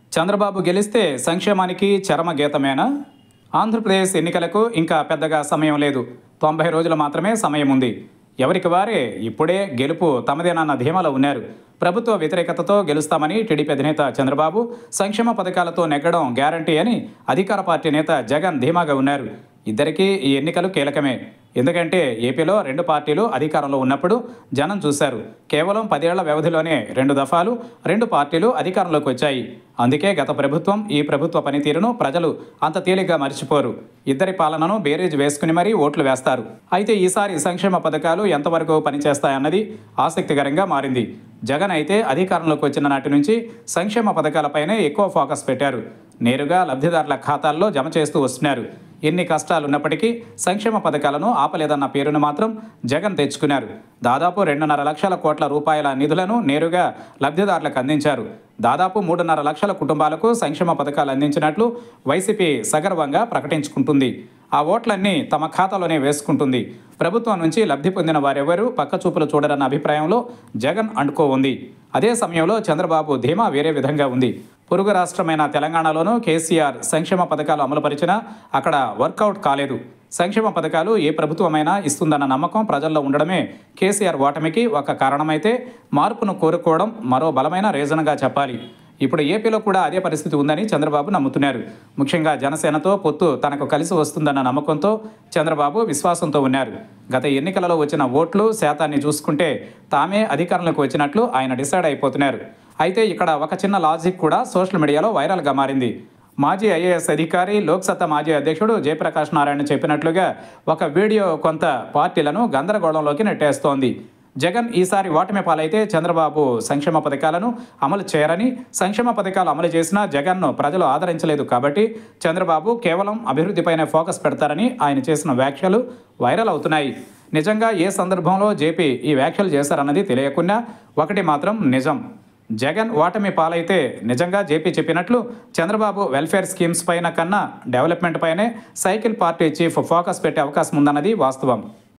చంద్రబాబు గెలిస్తే సంక్షేమానికి చరమగీతమేనా? ఆంధ్రప్రదేశ్ ఎన్నికలకు ఇంకా పెద్దగా సమయం లేదు. 90 రోజులు మాత్రమే సమయం ఉంది. ఎవరికి వారే ఇప్పుడే గెలుపు తమదేనన్న ధీమాలో ఉన్నారు. ప్రభుత్వ వ్యతిరేకతతో గెలుస్తామని టీడీపీ అధినేత చంద్రబాబు, సంక్షేమ పథకాలతో నెగ్గడం గ్యారంటీ అని అధికార పార్టీ నేత జగన్ ధీమాగా ఉన్నారు. ఇద్దరికీ ఈ ఎన్నికలు కీలకమే. ఎందుకంటే ఏపీలో రెండు పార్టీలు అధికారంలో ఉన్నప్పుడు జనం చూశారు. కేవలం 10 ఏళ్ల వ్యవధిలోనే 2 దఫాలు 2 పార్టీలు అధికారంలోకి వచ్చాయి. అందుకే గత ప్రభుత్వం, ఈ ప్రభుత్వ పనితీరును ప్రజలు అంత తేలిగ్గా మర్చిపోరు. ఇద్దరి పాలనను బేరీజ్ వేసుకుని మరీ ఓట్లు వేస్తారు. అయితే ఈసారి సంక్షేమ పథకాలు ఎంతవరకు పనిచేస్తాయన్నది ఆసక్తికరంగా మారింది. జగన్ అయితే అధికారంలోకి వచ్చిన నాటి నుంచి సంక్షేమ పథకాలపైనే ఎక్కువ ఫోకస్ పెట్టారు. నేరుగా లబ్ధిదారుల ఖాతాల్లో జమ చేస్తూ వస్తున్నారు. ఎన్ని కష్టాలున్నప్పటికీ సంక్షేమ పథకాలను ఆపలేదన్న పేరును మాత్రం జగన్ తెచ్చుకున్నారు. దాదాపు 2.5 లక్షల కోట్ల రూపాయల నిధులను నేరుగా లబ్ధిదారులకు అందించారు. దాదాపు 3.5 లక్షల కుటుంబాలకు సంక్షేమ పథకాలు అందించినట్లు వైసీపీ సగర్వంగా ప్రకటించుకుంటుంది. ఆ ఓట్లన్నీ తమ ఖాతాలోనే వేసుకుంటుంది. ప్రభుత్వం నుంచి లబ్ధి పొందిన వారెవరూ పక్కచూపులు చూడరన్న అభిప్రాయంలో జగన్ అంటుకో ఉంది. అదే సమయంలో చంద్రబాబు ధీమా వేరే విధంగా ఉంది. పొరుగు రాష్ట్రమైన తెలంగాణలోనూ కేసీఆర్ సంక్షేమ పథకాలు అమలుపరిచినా అక్కడ వర్కౌట్ కాలేదు. సంక్షేమ పథకాలు ఏ ప్రభుత్వమైనా ఇస్తుందన్న నమ్మకం ప్రజల్లో ఉండడమే కేసీఆర్ ఓటమికి ఒక కారణమైతే, మార్పును కోరుకోవడం మరో బలమైన రీజన్గా చెప్పాలి. ఇప్పుడు ఏపీలో కూడా అదే పరిస్థితి ఉందని చంద్రబాబు నమ్ముతున్నారు. ముఖ్యంగా జనసేనతో పొత్తు తనకు కలిసి వస్తుందన్న నమ్మకంతో చంద్రబాబు విశ్వాసంతో ఉన్నారు. గత ఎన్నికలలో వచ్చిన ఓట్లు శాతాన్ని చూసుకుంటే తామే అధికారంలోకి వచ్చినట్లు ఆయన డిసైడ్ అయిపోతున్నారు. అయితే ఇక్కడ ఒక చిన్న లాజిక్ కూడా సోషల్ మీడియాలో వైరల్గా మారింది. మాజీ ఐఏఎస్ అధికారి, లోక్సత్తా మాజీ అధ్యక్షుడు జయప్రకాష్ నారాయణ చెప్పినట్లుగా ఒక వీడియో కొంత పార్టీలను గందరగోళంలోకి నెట్టేస్తోంది. జగన్ ఈసారి ఓటమి పాలైతే చంద్రబాబు సంక్షేమ పథకాలను అమలు చేయరని, సంక్షేమ పథకాలు అమలు చేసినా జగన్ను ప్రజలు ఆదరించలేదు కాబట్టి చంద్రబాబు కేవలం అభివృద్ధిపైనే ఫోకస్ పెడతారని ఆయన చేసిన వ్యాఖ్యలు వైరల్ అవుతున్నాయి. నిజంగా ఏ సందర్భంలో జేపీ ఈ వ్యాఖ్యలు చేశారన్నది తెలియకున్నా ఒకటి మాత్రం నిజం. జగన్ ఓటమి పాలైతే నిజంగా జేపీ చెప్పినట్లు చంద్రబాబు వెల్ఫేర్ స్కీమ్స్ పైన కన్నా డెవలప్మెంట్ పైనే సైకిల్ పార్టీ చీఫ్ ఫోకస్ పెట్టే అవకాశం ఉందన్నది వాస్తవం.